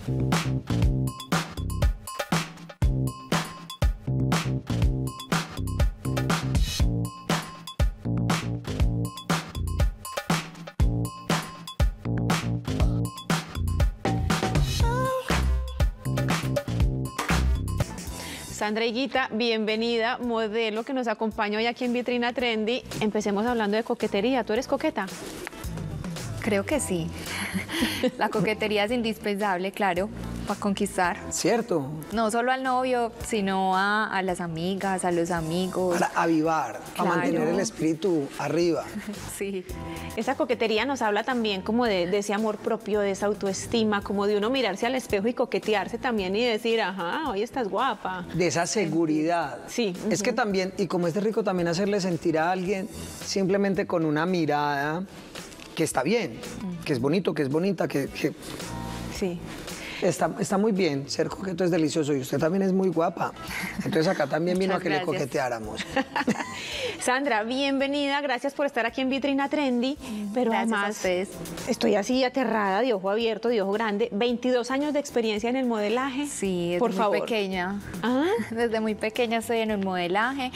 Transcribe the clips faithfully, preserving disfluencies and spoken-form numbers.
Sandra Higuita, bienvenida, modelo que nos acompaña hoy aquí en Vitrina Trendy. Empecemos hablando de coquetería. ¿Tú eres coqueta? Creo que sí. La coquetería es indispensable, claro, para conquistar. ¿Cierto? No solo al novio, sino a, a las amigas, a los amigos. Para avivar, Claro. para mantener el espíritu arriba. Sí. Esa coquetería nos habla también como de, de ese amor propio, de esa autoestima, como de uno mirarse al espejo y coquetearse también y decir, ajá, hoy estás guapa. De esa seguridad. Sí. Es que también, y como es de rico también hacerle sentir a alguien simplemente con una mirada que está bien, que es bonito, que es bonita, que, que Sí. está, está muy bien. Ser coqueto es delicioso y usted también es muy guapa. Entonces acá también vino Muchas a que gracias. le coqueteáramos. Sandra, bienvenida, gracias por estar aquí en Vitrina Trendy, pero Gracias a además ustedes. estoy así aterrada, de ojo abierto, de ojo grande, veintidós años de experiencia en el modelaje. Sí, desde por muy favor. pequeña. Ah. Desde muy pequeña estoy en un modelaje.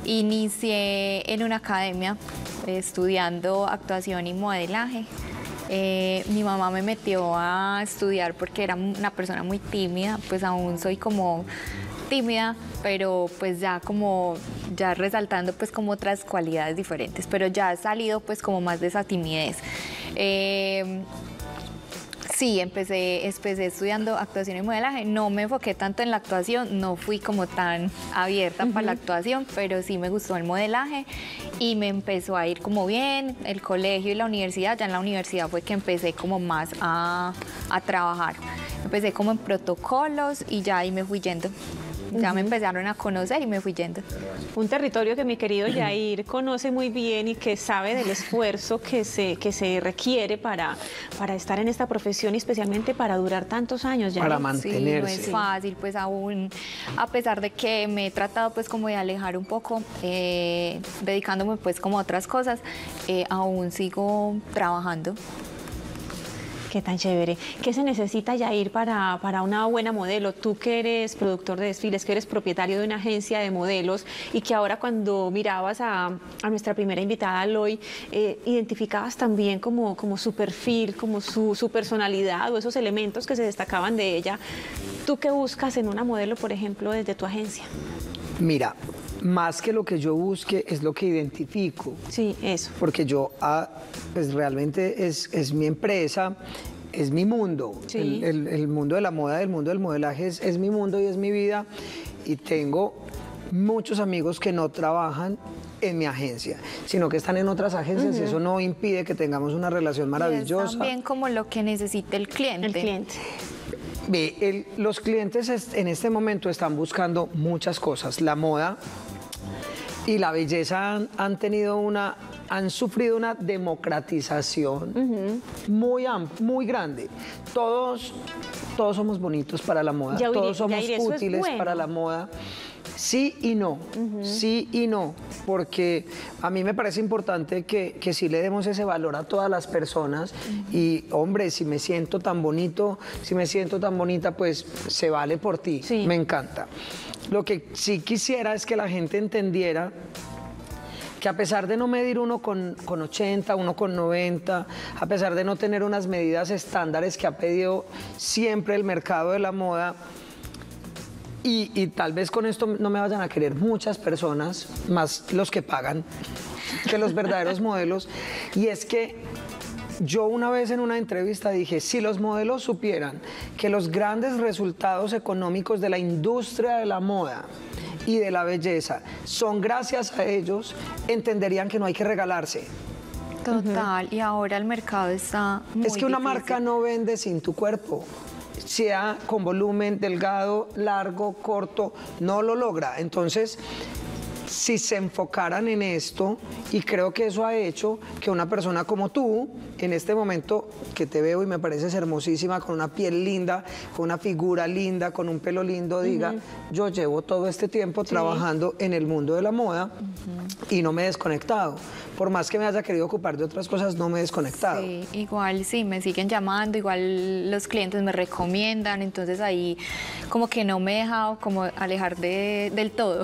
Inicié en una academia eh, estudiando actuación y modelaje. Eh, mi mamá me metió a estudiar porque era una persona muy tímida, pues aún soy como tímida, pero pues ya como ya resaltando pues como otras cualidades diferentes, pero ya he salido pues como más de esa timidez. Eh, Sí, empecé, empecé estudiando actuación y modelaje, no me enfoqué tanto en la actuación, no fui como tan abierta uh-huh. para la actuación, pero sí me gustó el modelaje y me empezó a ir como bien, el colegio y la universidad, ya en la universidad fue que empecé como más a, a trabajar, empecé como en protocolos y ya ahí me fui yendo. Ya uh-huh. me empezaron a conocer y me fui yendo. Un territorio que mi querido Yair conoce muy bien y que sabe del esfuerzo que se, que se requiere para, para estar en esta profesión y especialmente para durar tantos años. Yair. Para mantenerse. Sí, no es fácil, pues aún, a pesar de que me he tratado pues como de alejar un poco, eh, dedicándome pues como a otras cosas, eh, aún sigo trabajando. Qué tan chévere. ¿Qué se necesita, Yair, para, para una buena modelo? Tú que eres productor de desfiles, que eres propietario de una agencia de modelos y que ahora cuando mirabas a, a nuestra primera invitada, Loy, eh, identificabas también como, como su perfil, como su, su personalidad o esos elementos que se destacaban de ella. ¿Tú qué buscas en una modelo, por ejemplo, desde tu agencia? Mira, más que lo que yo busque es lo que identifico. Sí, eso. Porque yo, ah, pues realmente es, es mi empresa, es mi mundo. Sí. El, el, el mundo de la moda, el mundo del modelaje es, es mi mundo y es mi vida. Y tengo muchos amigos que no trabajan en mi agencia, sino que están en otras agencias uh-huh. y eso no impide que tengamos una relación maravillosa. Y es también como lo que necesita el cliente. El cliente. Ve, el, los clientes es, en este momento están buscando muchas cosas. La moda y la belleza han, han tenido una, han sufrido una democratización uh-huh. muy amplia, muy grande. Todos, todos somos bonitos para la moda, Yair, todos somos Yair, útiles es bueno. para la moda. Sí y no, uh-huh. sí y no, porque a mí me parece importante que, que sí le demos ese valor a todas las personas uh-huh. y, hombre, si me siento tan bonito, si me siento tan bonita, pues se vale por ti, sí. me encanta. Lo que sí quisiera es que la gente entendiera que a pesar de no medir uno con, con ochenta, uno con noventa, a pesar de no tener unas medidas estándares que ha pedido siempre el mercado de la moda, Y, y tal vez con esto no me vayan a querer muchas personas, más los que pagan, que los verdaderos modelos. Y es que yo una vez en una entrevista dije, si los modelos supieran que los grandes resultados económicos de la industria de la moda y de la belleza son gracias a ellos, entenderían que no hay que regalarse. Total, uh-huh. y ahora el mercado está muy Es que una difícil. marca no vende sin tu cuerpo. Sea con volumen delgado, largo, corto, no lo logra. Entonces, si se enfocaran en esto, y creo que eso ha hecho que una persona como tú, en este momento que te veo y me pareces hermosísima, con una piel linda, con una figura linda, con un pelo lindo, diga, uh-huh. yo llevo todo este tiempo sí. trabajando en el mundo de la moda uh-huh. y no me he desconectado. Por más que me haya querido ocupar de otras cosas, no me he desconectado. Sí, igual sí, me siguen llamando, igual los clientes me recomiendan, entonces ahí como que no me he dejado como alejar de, del todo.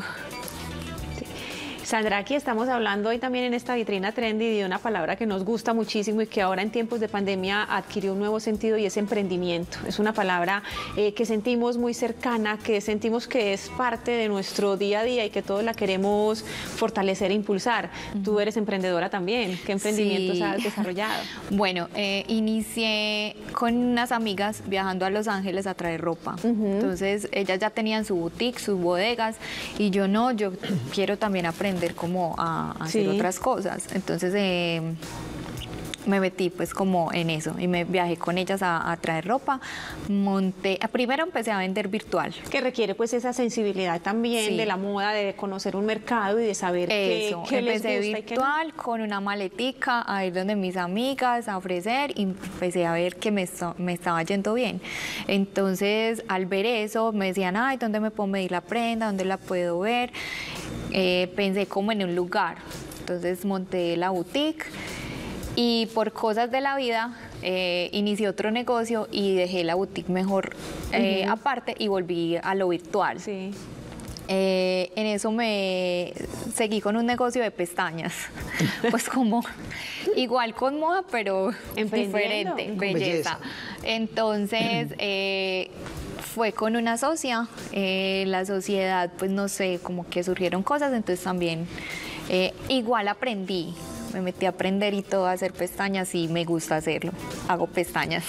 Sandra, aquí estamos hablando hoy también en esta vitrina trendy de una palabra que nos gusta muchísimo y que ahora en tiempos de pandemia adquirió un nuevo sentido, y es emprendimiento. Es una palabra eh, que sentimos muy cercana, que sentimos que es parte de nuestro día a día y que todos la queremos fortalecer e impulsar. Uh-huh. Tú eres emprendedora también. ¿Qué emprendimientos sí. has desarrollado? Bueno, eh, inicié con unas amigas viajando a Los Ángeles a traer ropa. Uh-huh. Entonces ellas ya tenían su boutique, sus bodegas, y yo no, yo quiero también aprender como a, a hacer sí. otras cosas. Entonces eh, me metí pues como en eso y me viajé con ellas a, a traer ropa. Monté, primero empecé a vender virtual. Que requiere pues esa sensibilidad también sí. de la moda, de conocer un mercado y de saber eso. qué, qué les gusta. Empecé virtual y qué no. con una maletica a ir donde mis amigas a ofrecer, y empecé a ver que me, me estaba yendo bien. Entonces al ver eso me decían, ay, ¿dónde me puedo medir la prenda? ¿Dónde la puedo ver? Eh, pensé como en un lugar, entonces monté la boutique y por cosas de la vida eh, inicié otro negocio y dejé la boutique mejor eh, uh-huh. aparte y volví a lo virtual. Sí. Eh, en eso me seguí con un negocio de pestañas, pues como igual con moda, pero diferente, belleza. belleza. Entonces eh, fue con una socia, eh, la sociedad, pues no sé, como que surgieron cosas, entonces también eh, igual aprendí, me metí a aprender y todo, a hacer pestañas, y me gusta hacerlo, hago pestañas.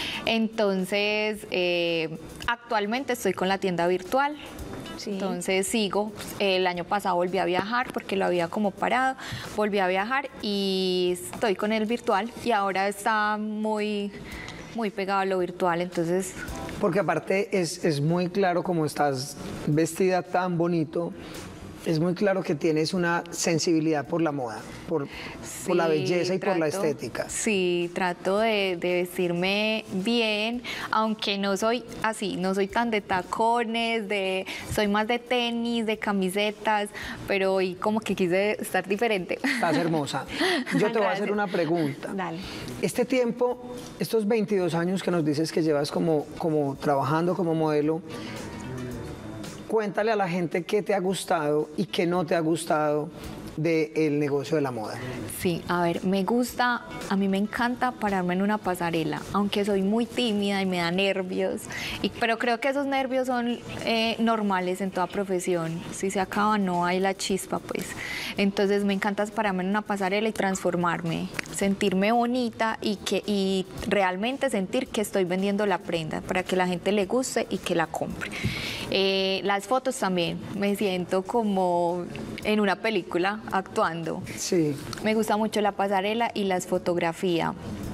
Entonces eh, actualmente estoy con la tienda virtual. Sí. Entonces sigo, el año pasado volví a viajar porque lo había como parado, volví a viajar y estoy con el virtual, y ahora está muy, muy pegado a lo virtual, entonces... Porque aparte es, es muy claro, como estás vestida tan bonito, es muy claro que tienes una sensibilidad por la moda, por, sí, por la belleza y trato, por la estética. Sí, trato de, de vestirme bien, aunque no soy así, no soy tan de tacones, de, soy más de tenis, de camisetas, pero hoy como que quise estar diferente. Estás hermosa. Yo te voy a hacer una pregunta. Dale. Este tiempo, estos veintidós años que nos dices que llevas como, como trabajando como modelo, cuéntale a la gente qué te ha gustado y qué no te ha gustado del negocio de la moda. Sí, a ver, me gusta, a mí me encanta pararme en una pasarela, aunque soy muy tímida y me da nervios, y, pero creo que esos nervios son eh, normales en toda profesión. Si se acaba, no hay la chispa, pues. Entonces me encanta pararme en una pasarela y transformarme, sentirme bonita y, que, y realmente sentir que estoy vendiendo la prenda para que la gente le guste y que la compre. Eh, las fotos también, me siento como en una película actuando. Sí. Me gusta mucho la pasarela y las fotografías.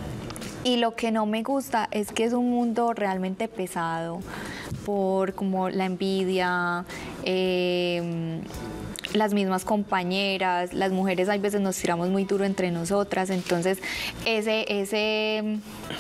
Y lo que no me gusta es que es un mundo realmente pesado por como la envidia, eh, las mismas compañeras, las mujeres a veces nos tiramos muy duro entre nosotras, entonces ese, ese,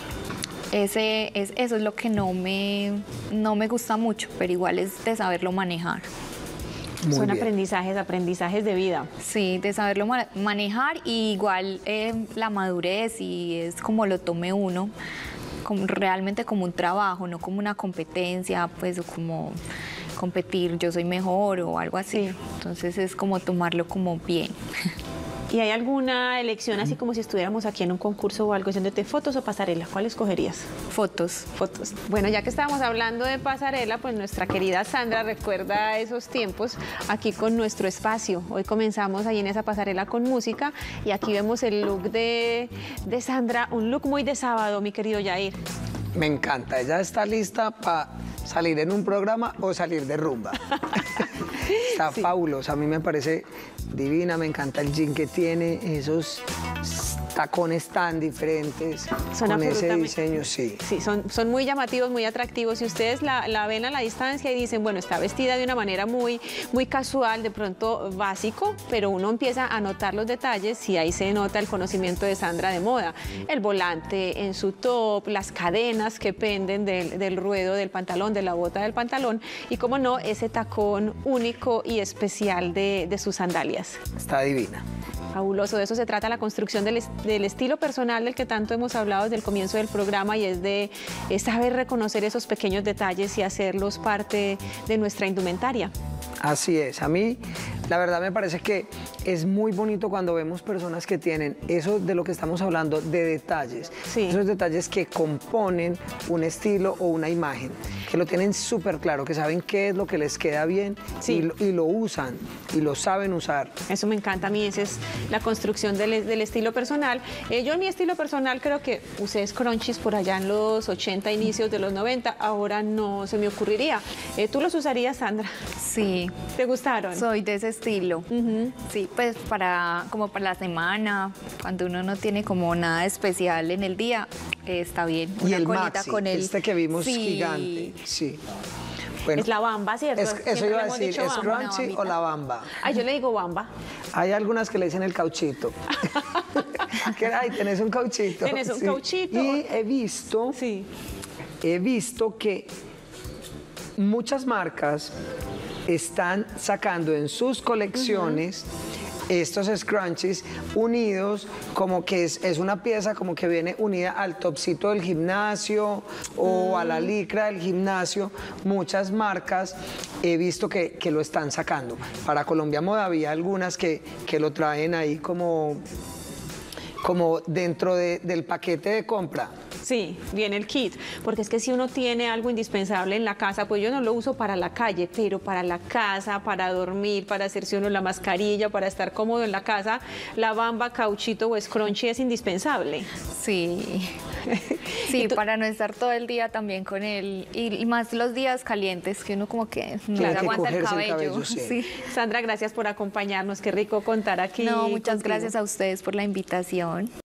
ese, es, eso es lo que no me, no me gusta mucho, pero igual es de saberlo manejar. Muy Son bien. aprendizajes, aprendizajes de vida. Sí, de saberlo manejar, y igual eh, la madurez, y es como lo tome uno, como, realmente como un trabajo, no como una competencia, pues, o como competir, yo soy mejor o algo así. Sí. Entonces es como tomarlo como bien. ¿Y hay alguna elección así como si estuviéramos aquí en un concurso o algo, haciéndote fotos o pasarela? ¿Cuál escogerías? Fotos. Fotos. Bueno, ya que estábamos hablando de pasarela, pues nuestra querida Sandra recuerda esos tiempos aquí con nuestro espacio. Hoy comenzamos ahí en esa pasarela con música, y aquí vemos el look de, de Sandra, un look muy de sábado, mi querido Yair. Me encanta, ella está lista para salir en un programa o salir de rumba. Está sí. fabulosa, a mí me parece divina, me encanta el jean que tiene, esos tacones tan diferentes, Son con ese absolutamente- diseño, sí. Sí, son, son muy llamativos, muy atractivos. Si ustedes la, la ven a la distancia y dicen, bueno, está vestida de una manera muy, muy casual, de pronto básico, pero uno empieza a notar los detalles y ahí se nota el conocimiento de Sandra de moda. El volante en su top, las cadenas que penden del, del ruedo del pantalón, de la bota del pantalón y, como no, ese tacón único y especial de, de sus sandalias. Está divina. Fabuloso, de eso se trata la construcción del, est- del estilo personal del que tanto hemos hablado desde el comienzo del programa, y es de es saber reconocer esos pequeños detalles y hacerlos parte de nuestra indumentaria. Así es, a mí la verdad me parece que es muy bonito cuando vemos personas que tienen eso de lo que estamos hablando, de detalles, Sí. esos detalles que componen un estilo o una imagen, que lo tienen súper claro, que saben qué es lo que les queda bien Sí. y, lo, y lo usan y lo saben usar. Eso me encanta a mí, esa es la construcción del, del estilo personal. Eh, yo en mi estilo personal creo que usé scrunchies por allá en los ochenta, inicios de los noventa, ahora no se me ocurriría. Eh, ¿Tú los usarías, Sandra? Sí, ¿Te gustaron? soy de ese estilo. Ujú. Sí, pues para como para la semana, cuando uno no tiene como nada especial en el día, eh, está bien. Y Una el colita maxi, con el este que vimos Sí. gigante, sí. Bueno, Es la bamba, ¿cierto? es- Siempre eso iba le a hemos decir, dicho bamba. ¿scrunchie bambita. o la bamba? Ay, yo le digo bamba. Hay algunas que le dicen el cauchito. Que ay, tenés un cauchito. Tenés un cauchito. Y he visto, Sí. he visto que muchas marcas están sacando en sus colecciones estos scrunchies unidos, como que es, es una pieza como que viene unida al topsito del gimnasio o a la licra del gimnasio. Muchas marcas he visto que, que lo están sacando. Para Colombia Moda había algunas que, que lo traen ahí como, como dentro de- del paquete de compra. Sí, viene el kit, porque es que si uno tiene algo indispensable en la casa, pues yo no lo uso para la calle, pero para la casa, para dormir, para hacerse uno la mascarilla, para estar cómodo en la casa, la bamba, cauchito o scrunchie es indispensable. Sí, sí, para no estar todo el día también con él, y, y más los días calientes, que uno como que no Tiene le que aguanta el cogerse el cabello. cabello, sí. Sandra, gracias por acompañarnos, qué rico contar aquí. No, muchas contigo. gracias a ustedes por la invitación.